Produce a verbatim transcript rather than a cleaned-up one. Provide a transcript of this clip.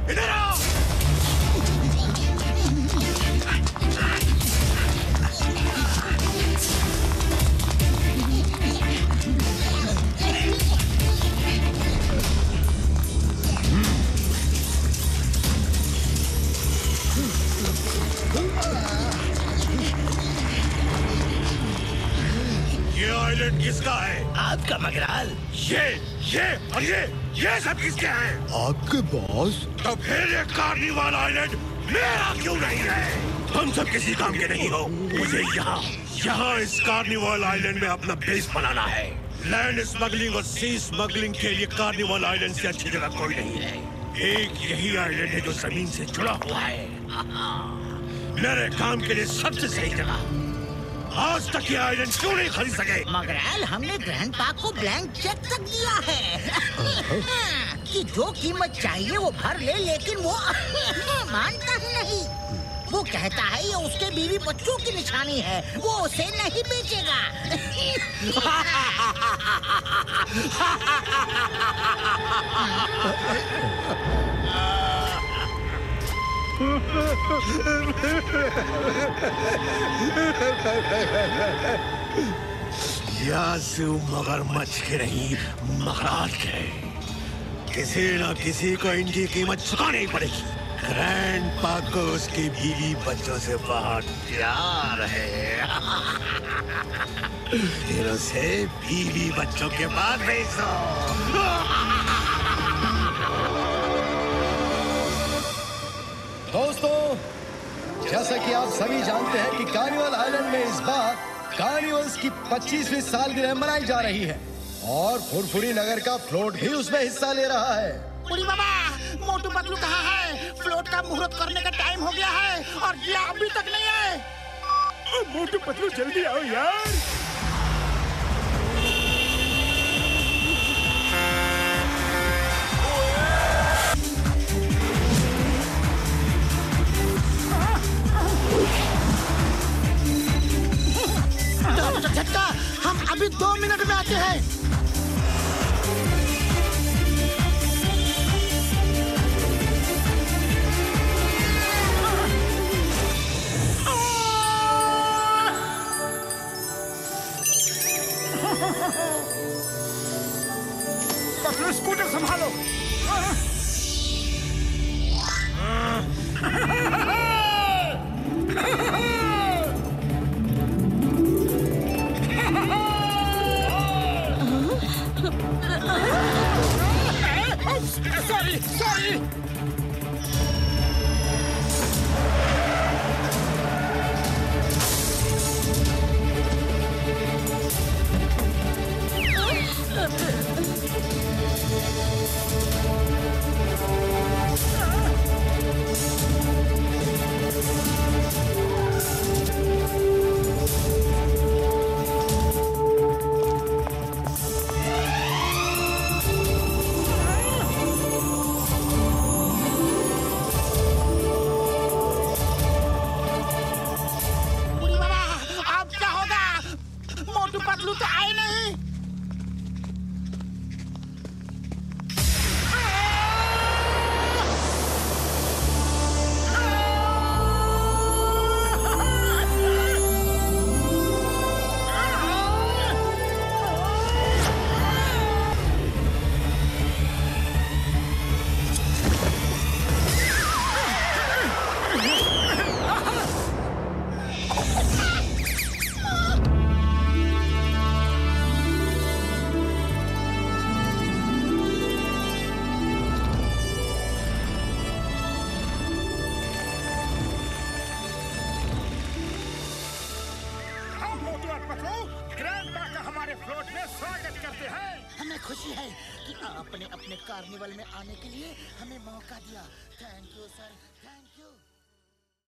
इधर आओ। ये आइलैंड किसका है? आपका मगराल। ये ये और ये ये सब किसके हैं? आपके बॉस। तो फिर ये कार्निवाल आइलैंड मेरा क्यों नहीं है? हम सब किसी काम के नहीं हो। मुझे यहाँ यहाँ इस कार्निवाल आइलैंड में अपना बेस बनाना है। लैंड स्मगलिंग और सी स्मगलिंग के लिए कार्निवाल आइलैंड से अच्छी जगह कोई नहीं है। एक यही आइलैंड है जो जमीन से जुड़ा हुआ है। मेरे काम के लिए सबसे सही जगह। आज तक ये आइलैंड क्यों नहीं खरीद सके? मगराल, हमने ग्रैंडपा को ब्लैंक चेक तक दिया है कि जो कीमत चाहिए वो भर ले, लेकिन वो मानता ही नहीं। वो कहता है ये उसके बीवी बच्चों की निशानी है, वो उसे नहीं बेचेगा। यासु मगरमच्छ के नहीं, महाराज के। किसी न किसी को इनकी कीमत चुकानी पड़ेगी। ग्रैंडपा को उसकी बीवी बच्चों से बहुत प्यार है। फिर उसे बीवी बच्चों के बाद भेज दो। दोस्तों, जैसा कि आप सभी जानते हैं कि कार्निवल आइलैंड में इस बार कार्निवल्स की पच्चीसवीं सालगिरह मनाई जा रही है और फुरफुरी नगर का फ्लोट भी उसमें हिस्सा ले रहा है। बुढ़ी बाबा, मोटू पतलू कहाँ है? फ्लोट का मुहूर्त करने का टाइम हो गया है और ये अभी तक नहीं आए। मोटू पतलू जल्दी आओ यार। झटका, हम अभी दो मिनट में आते हैं। पतलू, स्कूटर संभालो। सॉरी सॉरी खुशी है कि आपने अपने कार्निवल में आने के लिए हमें मौका दिया। Thank you sir, thank you.